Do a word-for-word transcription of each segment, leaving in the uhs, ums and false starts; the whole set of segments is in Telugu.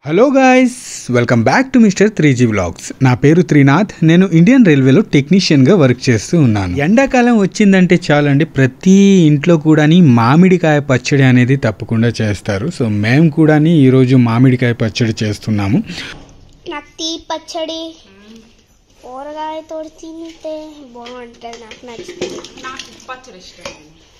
Hello guys, welcome back to mister three G vlogs. నా పేరు త్రినాథ్. నేను ఇండియన్ రైల్వేలో టెక్నీషియన్గా వర్క్ చేస్తూ ఉన్నాను. ఎండాకాలం వచ్చిందంటే చాలండి, ప్రతి ఇంట్లో కూడా మామిడికాయ పచ్చడి అనేది తప్పకుండా చేస్తారు. సో మేము కూడా ఈరోజు మామిడికాయ పచ్చడి చేస్తున్నాము. నాకు తీ పచ్చడి ఊరగాయతో తింటే బాగుంటుంది. నాకు నచ్చుతుంది. నాకు పచ్చడి ఇష్టం.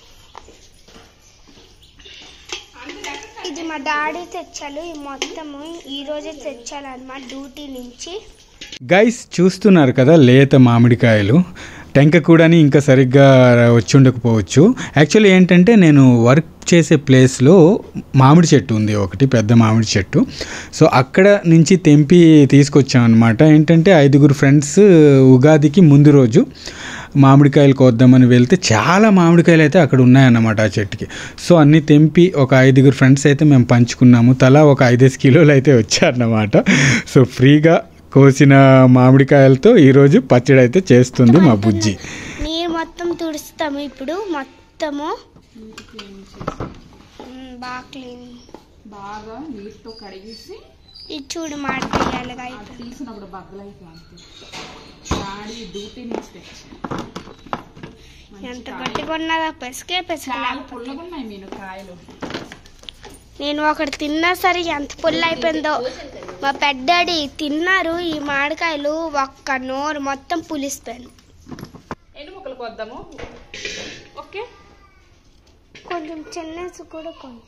ఇది మా డాడీ తెచ్చారు. ఈ మొత్తము ఈ రోజే తెచ్చాలన్నమాట డ్యూటీ నుంచి. గైస్ చూస్తున్నారు కదా, లేత మామిడికాయలు. టెంక కూడా ఇంకా సరిగ్గా వచ్చి ఉండకపోవచ్చు. యాక్చువల్లీ ఏంటంటే నేను వర్క్ చేసే ప్లేస్లో మామిడి చెట్టు ఉంది, ఒకటి పెద్ద మామిడి చెట్టు. సో అక్కడ నుంచి తెంపి తీసుకొచ్చాం అనమాట. ఏంటంటే ఐదుగురు ఫ్రెండ్స్ ఉగాదికి ముందు రోజు మామిడికాయలు కోద్దామని వెళ్తే చాలా మామిడికాయలు అయితే అక్కడ ఉన్నాయన్నమాట ఆ చెట్టుకి. సో అన్నీ తెంపి ఒక ఐదుగురు ఫ్రెండ్స్ అయితే మేము పంచుకున్నాము. తలా ఒక ఐదేసి కిలోలు అయితే వచ్చారన్నమాట. సో ఫ్రీగా కోసిన మామిడికాయలతో ఈరోజు పచ్చడి అయితే చేస్తుంది మా బుజ్జి. నీరు మొత్తం తుడుస్తాము ఇప్పుడు. మొత్తము బాగా క్లీన్ బాగా నీటితో కడిగేసి ఇది చూడు మాడిపోయాలిగా తీసినప్పుడు బగ్గలు అయిపోయింది. డాడీ డ్యూటీ నుంచి తెచ్చి ఎంత గట్టిగా ఉన్నదా, పెసకే పెసక పుల్లగున్నాయి మీను కాయలు. నేను ఒకటి తిన్నా సరే ఎంత పుల్ల అయిపోయిందో. మా పెద్దాడి తిన్నారు ఈ మామిడికాయలు, ఒక్క నోరు మొత్తం పులిసిపోయింది. ఎన్ని ముక్కలు కొద్దాము? ఓకే, కొంచెం చిన్న కూడా కొంచెం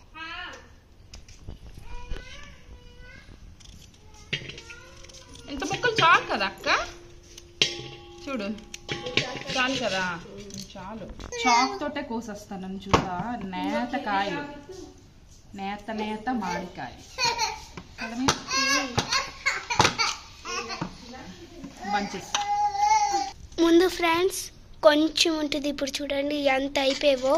ఇంత ముక్కలు చాలు కదా అక్క? చూడు చాలు కదా, చాలు. చాక్ తోటే కోసేస్తాను చూసా. నేత కాయలు, నేత నేత మామిడికాయ. బంచెస్ ముందు ఫ్రెండ్స్ కొంచెం ఉంటుంది. ఇప్పుడు చూడండి ఎంత అయిపోయేవో.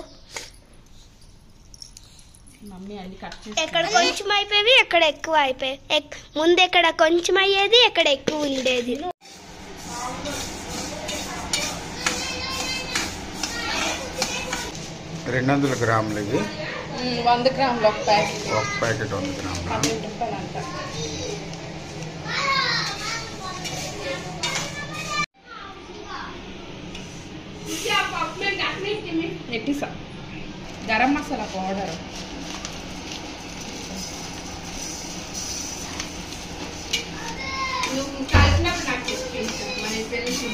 మమ్మీ అన్ని కట్ చేసి ఎక్కడ కొంచెం అయిపోయేవి, ఎక్కడ ఎక్కువ అయిపోయాయి. ముందు ఎక్కడ కొంచెం అయ్యేది, ఎక్కడ ఎక్కువ ఉండేది. రెండు వందల గ్రాములు ఇవి. వంద గ్రాములు ఒక ప్యాకెట్. ఒక ప్యాకెట్ వంద గ్రాములు. పన్నెండు రూపాయలు అంట. ఎట్టిసా గరం మసాలా పౌడర్. నువ్వు కలిసినప్పుడు నాకు తీసుకుంటాను. మన తెలిసి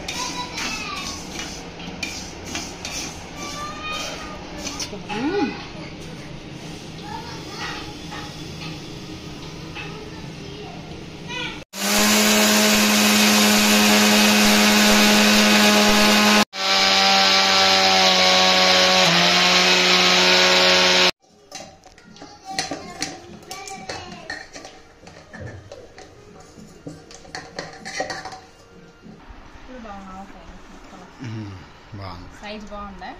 సైజ్ బాగుందా?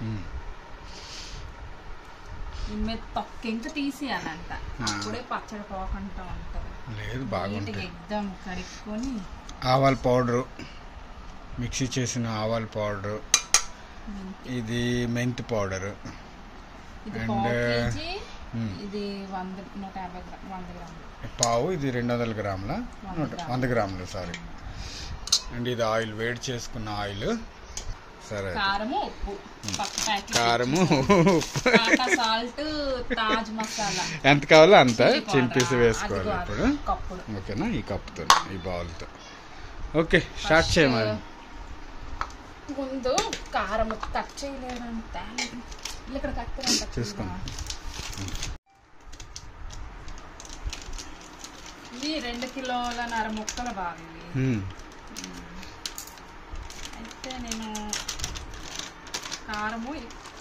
తొక్క ఇంకా తీసేయాలంట, అప్పుడే పచ్చడి పోకుండా ఉంటుంది. లేదు బాగుంటుంది. ఎగ్దం కడుక్కొని ఆవాల పౌడరు, మిక్సీ చేసిన ఆవాల పౌడరు, ఇది మెంతి పౌడరు, అండ్ ఇది వంద నూట యాభై గ్రామ్ వంద గ్రాములు పావు, ఇది రెండు వందల గ్రాముల నూట వంద గ్రాములు సారీ. అండ్ ఇది ఆయిల్, వేడి చేసుకున్న ఆయిల్. సరే, కారము, ఉప్పు, కారము, సాల్ట్, తాజ్ మసాలా ఎంత కావాలో అంత చింపేసి వేసుకోవాలి ఇప్పుడు. కప్పుడు ఓకేనా? ఈ కప్పుతో, ఈ బౌల్తో. ఓకే, స్టార్ట్ చేయమని. ముందు కారం కట్ చేయలేదంట, ఇక్కడ కట్టారంట చూసుకోండి. ఇది రెండు కిలోలన్నర ముక్కలు బాగా. అయితే నేను కారము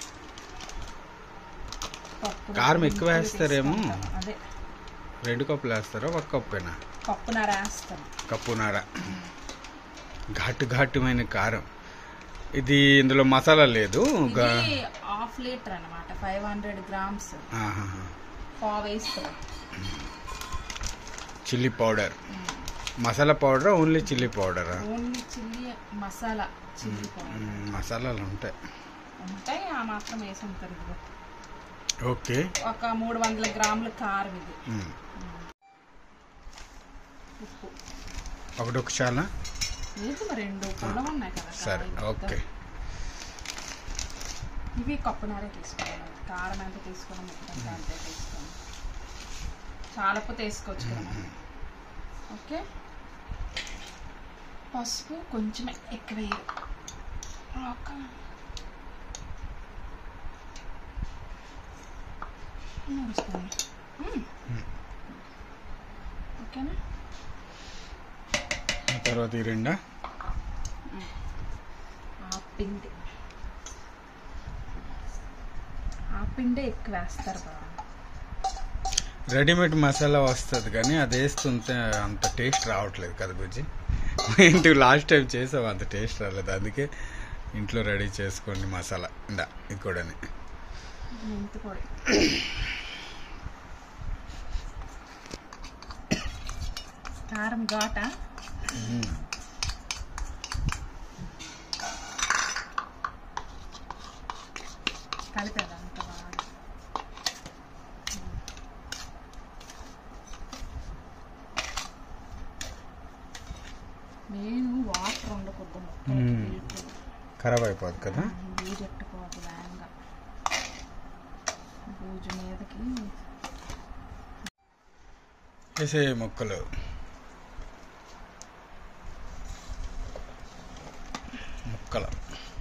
కారం ఎక్కువ వేస్తారేమో. అదే రెండు కప్పులు వేస్తారా, ఒక కప్పేనా? కప్పున్నర వేస్తాను. కప్పున్నర. ఘాటు ఘాటుమైన కారం ఇది. ఇందులో మసాలా లేదు. హాఫ్ లీటర్ అనమాట, ఫైవ్ హండ్రెడ్ గ్రామ్స్. పావు వేస్తాం. Chilli powder, masala powder, only chilli పౌడరా? Only chilli masala, chilli powder. మసాలాలు ఉంటాయి ఉంటాయి ఆ మాత్రం వేసి ఉంటారు. ఓకే, ఒక మూడు వందల గ్రాముల కారం ఇది. ఉప్పు ఒకటి ఒక చాలా లేదు మరి రెండు పొడవు ఉన్నాయి కదా. సరే ఓకే. ఇవి కప్పునారే తీసుకోవాలి. కారం ఎంత తీసుకున్నాం మొత్తం అంతే తీసుకోండి. చాలా పొత్తు వేసుకోవచ్చు కదా. ఓకే. పసుపు కొంచెం ఎక్కువ ఒక ఓకేనా. తర్వాత ఈ రెండా ఆ పిండి ఆ పిండే ఎక్కువ వేస్తారు కదా. రెడీమేడ్ మసాలా వస్తుంది కానీ అది వేస్తుంటే అంత టేస్ట్ రావట్లేదు కదా బుజ్జి. ఏంటి లాస్ట్ టైం చేసావు అంత టేస్ట్ రాలేదు, అందుకే ఇంట్లో రెడీ చేసుకోండి మసాలా. ఇందా ఇది కూడా మెంతి పొడి కారం ఘాట కలిపేదా అంత బాగా. నేను వాటర్ ఉండకూడదు, ఖరాబ్ అయిపోద్ది కదా. బూజు ఎట్టుకోవద్దు వేగంగా. బూజు మీదకి వేసే ముక్కలు ముక్కలు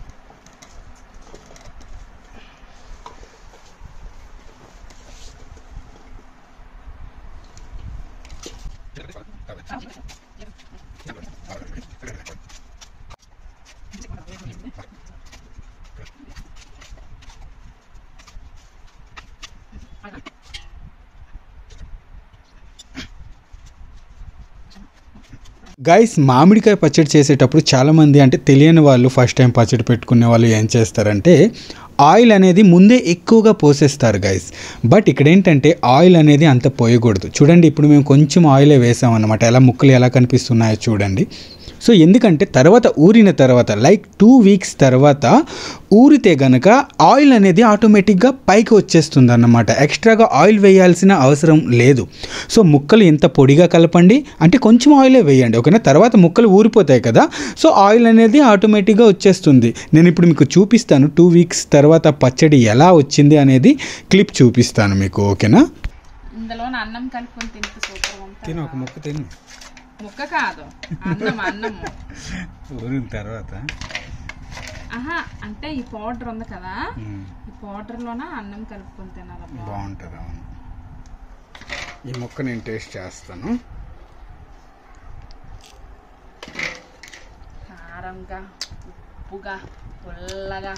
గైస్, మామిడికాయ పచ్చడి చేసేటప్పుడు చాలామంది అంటే తెలియని వాళ్ళు ఫస్ట్ టైం పచ్చడి పెట్టుకునే వాళ్ళు ఏం చేస్తారంటే ఆయిల్ అనేది ముందే ఎక్కువగా పోసేస్తారు గైస్. బట్ ఇక్కడ ఏంటంటే ఆయిల్ అనేది అంత పోయకూడదు. చూడండి, ఇప్పుడు మేము కొంచెం ఆయిలే వేసామన్నమాట. ఎలా ముక్కలు ఎలా కనిపిస్తున్నాయో చూడండి. సో ఎందుకంటే తర్వాత ఊరిన తర్వాత లైక్ టూ వీక్స్ తర్వాత ఊరితే గనక ఆయిల్ అనేది ఆటోమేటిక్గా పైకి వచ్చేస్తుంది అన్నమాట. ఎక్స్ట్రాగా ఆయిల్ వేయాల్సిన అవసరం లేదు. సో ముక్కలు ఎంత పొడిగా కలపండి, అంటే కొంచెం ఆయిలే వేయండి, ఓకేనా. తర్వాత ముక్కలు ఊరిపోతాయి కదా, సో ఆయిల్ అనేది ఆటోమేటిక్గా వచ్చేస్తుంది. నేను ఇప్పుడు మీకు చూపిస్తాను టూ వీక్స్ తర్వాత పచ్చడి ఎలా వచ్చింది అనేది క్లిప్ చూపిస్తాను మీకు, ఓకేనా. ఇందులో అన్నం కలుపుకొని తింటే సూపర్ ఉంటుంది. తిని ఒక ముక్క తిని ముక్క కాదు అన్నం అన్నము ఊరిన తర్వాత. ఆహా, అంటే ఈ పౌడర్ ఉంది కదా, ఈ పౌడర్ లోన అన్నం కలుపుకొని తినాలి, బాగుంటుంది. అవును, ఈ ముక్క నేను టేస్ట్ చేస్తాను. కారంగా ఉప్పుగా పుల్లగా.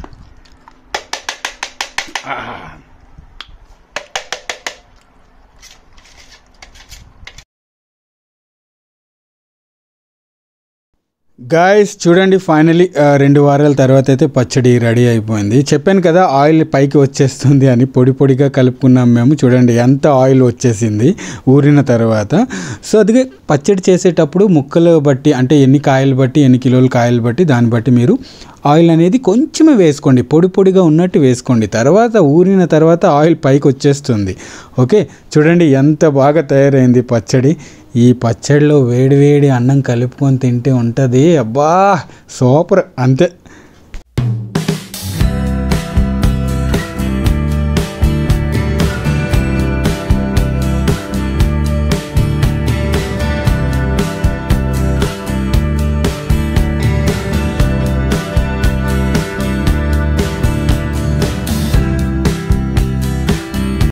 గాయస్ చూడండి, ఫైనలీ రెండు వారాల తర్వాత అయితే పచ్చడి రెడీ అయిపోయింది. చెప్పాను కదా ఆయిల్ పైకి వచ్చేస్తుంది అని, పొడి పొడిగా కలుపుకున్నాం మేము. చూడండి ఎంత ఆయిల్ వచ్చేసింది ఊరిన తర్వాత. సో అందుకే పచ్చడి చేసేటప్పుడు ముక్కలు బట్టి, అంటే ఎన్ని కాయలు బట్టి, ఎన్ని కిలోలు కాయలు బట్టి, దాన్ని బట్టి మీరు ఆయిల్ అనేది కొంచెమే వేసుకోండి, పొడి పొడిగా ఉన్నట్టు వేసుకోండి. తర్వాత ఊరిన తర్వాత ఆయిల్ పైకి వచ్చేస్తుంది. ఓకే, చూడండి ఎంత బాగా తయారైంది పచ్చడి. ఈ పచ్చడిలో వేడి వేడి అన్నం కలుపుకొని తింటే ఉంటుంది, అబ్బా సూపర్, అంతే.